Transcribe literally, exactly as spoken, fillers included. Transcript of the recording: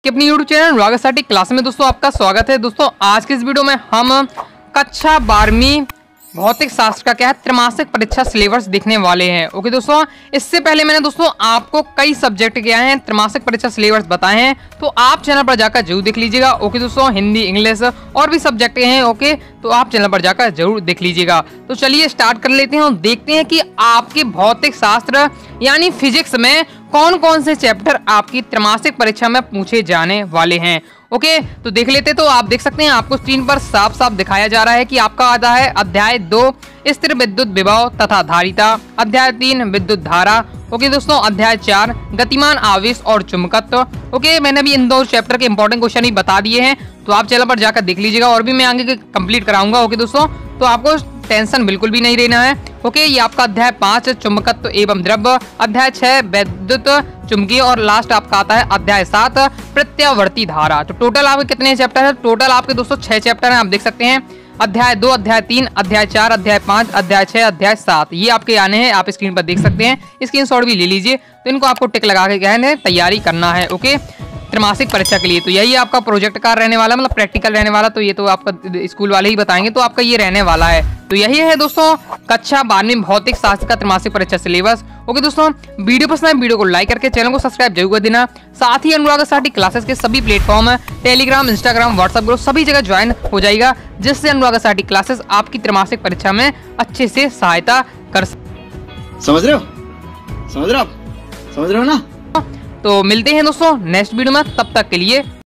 आपके अपनी YouTube channel Anurag SRT class में दोस्तों आपका स्वागत है। दोस्तों आज के इस वीडियो में हम कक्षा बारहवीं भौतिक शास्त्र का क्या है त्रैमासिक परीक्षा सिलेबस देखने वाले हैं। ओके दोस्तों, इससे पहले मैंने दोस्तों आपको कई सब्जेक्ट क्या हैं त्रैमासिक परीक्षा सिलेबस बताए हैं, तो आप चैनल पर जाकर जरूर देख लीजिएगा। ओके दोस्तों, हिंदी, इंग्लिश और भी सब्जेक्ट हैं। ओके, तो आप चैनल पर जाकर जरूर देख लीजिएगा। तो चलिए स्टार्ट कर लेते हैं और देखते हैं कि आपके भौतिक शास्त्र यानी फिजिक्स में कौन कौन से चैप्टर आपकी त्रैमासिक परीक्षा में पूछे जाने वाले हैं। ओके, तो देख लेते। तो आप देख सकते हैं आपको स्क्रीन पर साफ साफ दिखाया जा रहा है कि आपका आता है अध्याय दो स्थिर विद्युत विभव तथा धारिता, अध्याय तीन विद्युत धारा। ओके दोस्तों, अध्याय चार गतिमान आवेश और चुंबकत्व। ओके, मैंने भी इन दो चैप्टर के इंपॉर्टेंट क्वेश्चन ही बता दिए हैं, तो आप चैनल पर जाकर देख लीजिएगा और भी मैं आगे कंप्लीट कराऊंगा। ओके दोस्तों, तो आपको टेंशन बिल्कुल भी नहीं रहना है। ओके, ये आपका अध्याय पांच चुंबकत्व एवं द्रव्य, अध्याय छह विद्युत चुंबकीय और लास्ट आपका आता है अध्याय सात प्रत्यावर्ती धारा। तो टोटल आपके कितने चैप्टर है? टोटल आपके दोस्तों छह चैप्टर हैं। आप देख सकते हैं अध्याय दो, अध्याय तीन, अध्याय चार, अध्याय पांच, अध्याय छह, अध्याय सात, ये आपके आने हैं। आप स्क्रीन पर देख सकते हैं, स्क्रीनशॉट भी ले लीजिए। तो इनको आपको टिक लगा के कहने तैयारी करना है। ओके, त्रैमासिक परीक्षा के लिए तो यही आपका प्रोजेक्ट कार्य रहने वाला, मतलब प्रैक्टिकल रहने वाला। तो ये तो आपका स्कूल वाले ही बताएंगे, तो आपका ये रहने वाला है। तो यही है दोस्तों कक्षा बारहवीं भौतिक शास्त्र का त्रैमासिक परीक्षा सिलेबस। ओके दोस्तों, वीडियो पसंद आए वीडियो को लाइक करके चैनल को सब्सक्राइब जरूर कर देना। साथ ही अनुराग एसआरटी क्लासेस के सभी platform Telegram, Instagram, WhatsApp group सभी जगह ज्वाइन हो जाएगा, जिससे अनुराग एसआरटी क्लासेस आपकी त्रैमासिक परीक्षा में अच्छे से सहायता कर। समझ रहे हो समझ रहे हो आप समझ रहे हो ना। तो मिलते हैं दोस्तों नेक्स्ट वीडियो में, तब तक के लिए